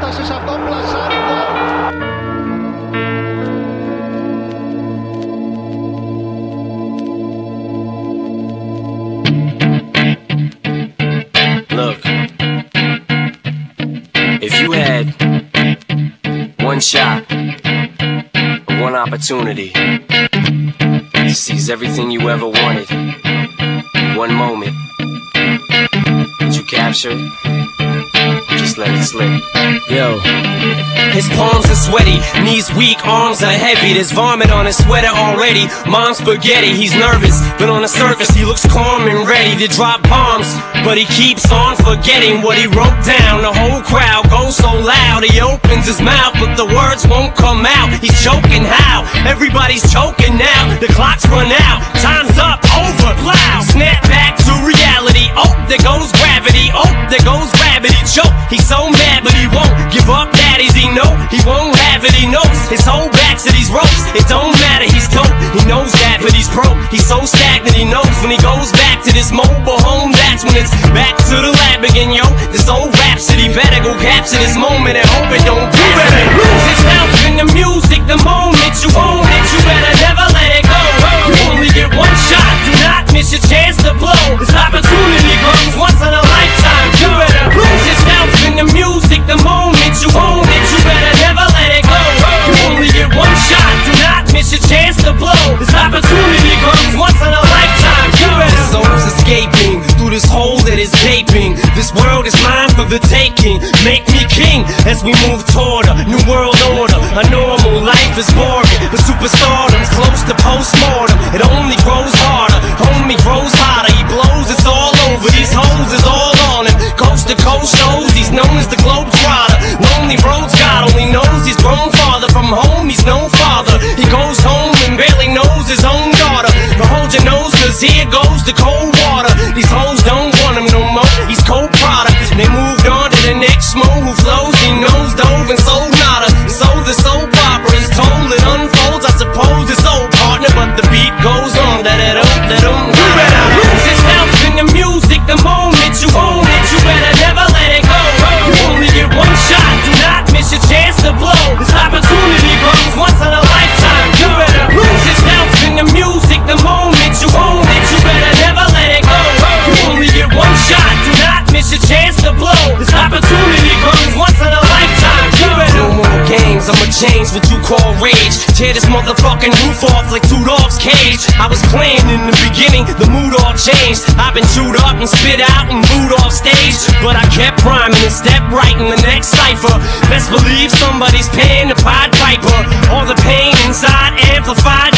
έφτασε σε αυτό, πλασάρει γκολ. Look, if you had one shot, one opportunity to seize everything you ever wanted in one moment, did you capture it? Just let it slip. Yo. His palms are sweaty, knees weak, arms are heavy. There's vomit on his sweater already. Mom's spaghetti, he's nervous, but on the surface he looks calm and ready to drop bombs. But he keeps on forgetting what he wrote down. The whole crowd goes so loud, he opens his mouth, but the words won't come out. He's choking how? Everybody's choking now. The clock's run out, time's up, over, loud. Snap back to reality. Oh, there goes gravity. Oh, there goes gravity. Choke. He's so mad, but he won't give up. Daddies, he know he won't have it. He knows his whole back to these ropes. It don't matter, he's dope. He knows that, but he's broke. He's so stagnant. He knows when he goes back to this mobile home, that's when it's back to the lab again, yo. This old rhapsody better go capture this moment and hope it don't. You better lose yourself in the music. The moment you own it, you better never let it go. You only get one shot. Do not miss your chance to blow. This opportunity comes once in a lifetime. You better lose yourself in the music. The moment you own it, you better never let it go. You only get one shot. Do not miss your chance to blow. This opportunity comes once in a lifetime. You better. This soul's escaping through this hole that is gaping. This world is mine for the taking. Make me king as we move toward a new world order. A normal life is boring, but superstardom's close to postmortem. It only grows harder, homie grows hotter. He blows, it's all over. These hoes is all on him. Coast to coast shows, he's known as the Globetrotter. Lonely roads, God only knows he's grown farther from home. He's no father. He goes home and barely knows his own daughter. But hold your nose, cause here goes the cold water. These hoes don't want him no more. He's cold product. They moved on to the next mo who flows. He knows dove and sold nada. So the soap opera is told, it unfolds. I suppose it's old partner, but the beat goes on. You better lose yourself in the music. The moment you own it, you better never let it go. You only get one shot. Do not miss your chance to blow. This opportunity comes once in a lifetime. You better lose yourself in the music. The moment you own it, you better never let it go. You only get one shot. Do not miss your chance to blow. This opportunity comes once in a lifetime. You better. No more games, I'ma change what you call rage. Tear this motherfucking roof off like two dogs' cage. I was playing in the beginning, the mood all changed. I've been chewed up and spit out and booed off stage, but I kept rhyming and stepped right in the next cipher. Best believe somebody's paying the Pied Piper. All the pain inside amplified